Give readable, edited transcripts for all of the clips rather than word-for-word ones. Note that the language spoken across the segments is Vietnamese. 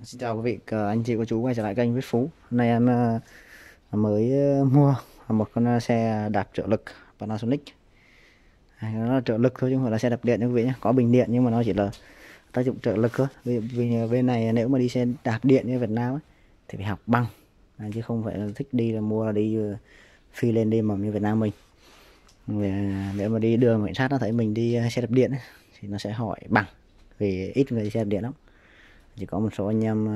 Xin chào quý vị, anh chị cô chú quay trở lại kênh Viết Phú. Hôm nay em mới mua một con xe đạp trợ lực Panasonic. Nó là trợ lực thôi chứ không phải là xe đạp điện nha quý vị nhé. Có bình điện nhưng mà nó chỉ là tác dụng trợ lực thôi. Vì bên này nếu mà đi xe đạp điện như Việt Nam ấy, thì phải học bằng, chứ không phải là thích đi là mua là đi phi lên đi mầm như Việt Nam mình. Nếu mà đi đường cảnh sát nó thấy mình đi xe đạp điện ấy, thì nó sẽ hỏi bằng, vì ít người đi xe đạp điện lắm. Chỉ có một số anh em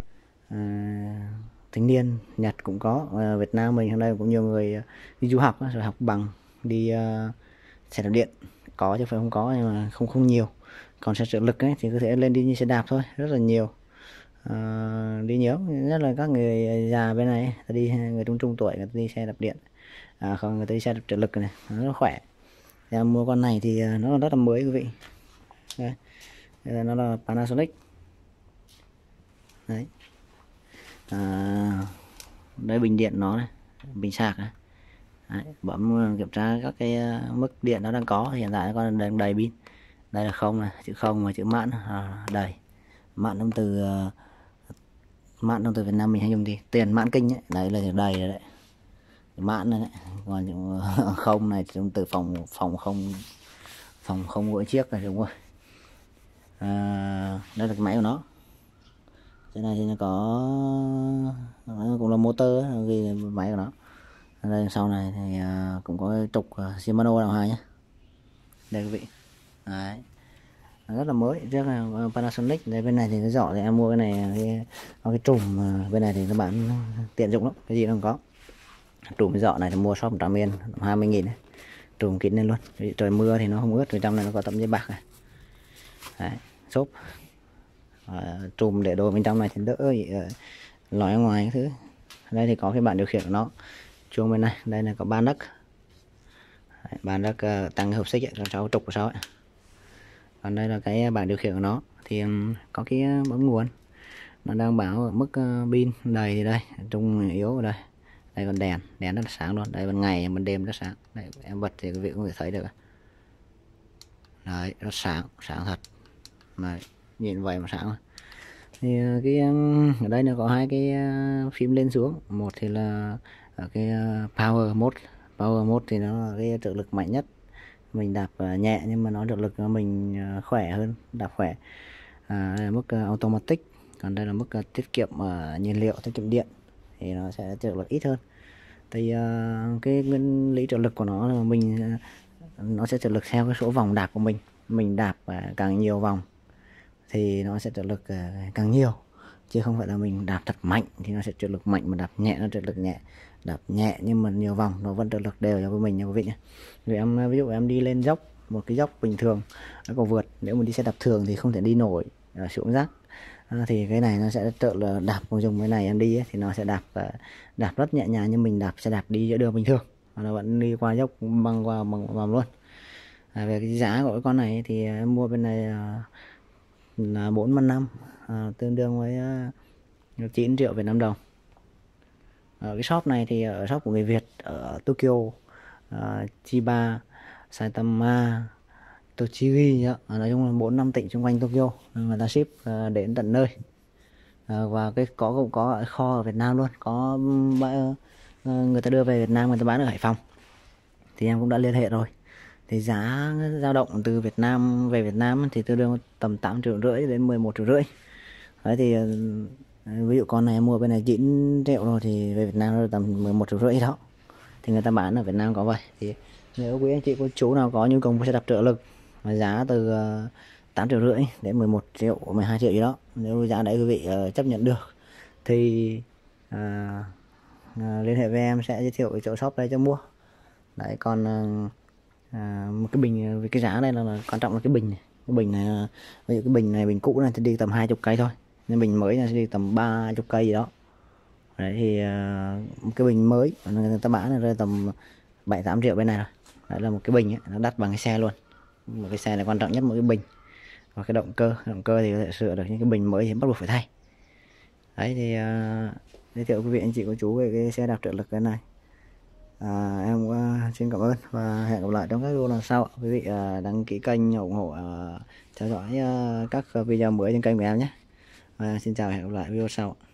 thanh niên Nhật cũng có, Việt Nam mình hôm nay cũng nhiều người đi du học rồi học bằng đi xe đạp điện, có chứ phải không có, nhưng mà không nhiều. Còn xe trợ lực ấy thì có thể lên đi như xe đạp thôi, rất là nhiều. Đi nhiều, nhất là các người già bên này, đi người trung tuổi người ta đi xe đạp điện, không người ta đi xe đạp trợ lực này, nó rất khỏe. Em mua con này thì nó rất là mới quý vị. Đây, nó là Panasonic đấy. Đây bình điện nó này, bình sạc này. Đấy, bấm kiểm tra các cái mức điện nó đang có, hiện tại nó còn đang đầy pin. Đây là không này, chữ không và chữ mãn, đầy. Mãn trong từ Việt Nam mình hay dùng thì tiền mãn kinh ấy. Đấy là đầy rồi đấy, mãn này đấy. Còn những không này trong từ phòng không mỗi chiếc này, đúng rồi. Đây là cái máy của nó. Cái này thì nó có cũng là motor ấy, vì máy của nó. Đây sau này thì cũng có cái trục Shimano nào hai nhé. Đây quý vị. Đấy. Rất là mới, rất là Panasonic. Đây bên này thì cái giỏ thì em mua cái này có cái trùm, bên này thì các bạn tiện dụng lắm, cái gì nó cũng có. Trùm cái giỏ này thì mua shop 100 yên, 20.000 đấy. Trùm kín lên luôn. Trời mưa thì nó không ướt, vì trong này nó có tấm giấy bạc này. Đấy, xốp. Trùm để đồ bên trong này thì đỡ lòi ngoài cái thứ. Đây thì có cái bảng điều khiển của nó. Chuông bên này, đây là có ban đất. Đấy, ban đất tăng cái hộp xích ấy, cho trục của sau ấy. Còn đây là cái bảng điều khiển của nó, thì có cái bấm nguồn, nó đang báo ở mức pin đầy thì đây, trung yếu ở đây. Đây còn đèn rất là sáng luôn, đây ban ngày ban đêm rất sáng. Đây, em bật thì quý vị có thể thấy được. Đấy, rất sáng thật. Đấy, nhìn vậy mà sáng rồi. Thì cái ở đây nó có hai cái phím lên xuống, một thì là ở cái power mode thì nó là cái trợ lực mạnh nhất, mình đạp nhẹ nhưng mà nó trợ lực mình khỏe hơn, đạp khỏe. Đây là mức automatic, còn đây là mức tiết kiệm nhiên liệu, tiết kiệm điện, thì nó sẽ trợ lực ít hơn. Thì cái nguyên lý trợ lực của nó là nó sẽ trợ lực theo cái số vòng đạp của mình đạp càng nhiều vòng thì nó sẽ trợ lực càng nhiều, chứ không phải là mình đạp thật mạnh thì nó sẽ trợ lực mạnh, mà đạp nhẹ nó trợ lực nhẹ. Đạp nhẹ nhưng mà nhiều vòng nó vẫn trợ lực đều cho mình nha quý vị nhé. Ví dụ em đi lên dốc, một cái dốc bình thường nó có vượt, nếu mình đi xe đạp thường thì không thể đi nổi xuống dốc, thì cái này nó sẽ trợ là đạp, dùng cái này em đi ấy, thì nó sẽ đạp rất nhẹ nhàng như mình đạp xe đạp đi giữa đường bình thường, nó vẫn đi qua dốc băng qua vòng luôn. Về cái giá của cái con này thì em mua bên này là 4/5, tương đương với 9 triệu Việt Nam đồng. Ở cái shop này thì ở shop của người Việt ở Tokyo, Chiba, Saitama, Tochigi, nói chung là 4-5 tỉnh xung quanh Tokyo người ta ship đến tận nơi. Và cái cũng có ở kho ở Việt Nam luôn, có người ta đưa về Việt Nam, người ta bán ở Hải Phòng thì em cũng đã liên hệ rồi. Thì giá dao động từ Việt Nam về Việt Nam thì tương đương tầm 8,5 triệu đến 11,5 triệu. Đấy thì ví dụ con này em mua bên này 9 triệu rồi thì về Việt Nam nó tầm 11,5 triệu đó, thì người ta bán ở Việt Nam có vậy. Thì nếu quý anh chị cô chú nào có nhu cầu mua xe đạp trợ lực mà giá từ 8,5 triệu đến 11 triệu 12 triệu gì đó, nếu giá đấy quý vị chấp nhận được thì liên hệ với em sẽ giới thiệu cái chỗ shop đây cho mua. Đấy, còn một cái bình với cái giá đây là quan trọng là cái bình này. Cái bình này, ví dụ cái bình này, bình cũ này thì đi tầm 20 cây thôi, nên bình mới này sẽ đi tầm 30 cây gì đó. Đấy thì cái bình mới người ta bán là tầm 7-8 triệu bên này rồi. Đấy là một cái bình ấy, nó đắt bằng cái xe luôn. Một cái xe là quan trọng nhất, một cái bình. Và cái động cơ thì có thể sửa được, những cái bình mới thì bắt buộc phải thay. Đấy thì giới thiệu quý vị anh chị cô chú về cái xe đạp trợ lực cái này. Em xin cảm ơn và hẹn gặp lại trong các video lần sau. Quý vị đăng ký kênh, ủng hộ theo dõi các video mới trên kênh của em nhé. Và xin chào và hẹn gặp lại video sau.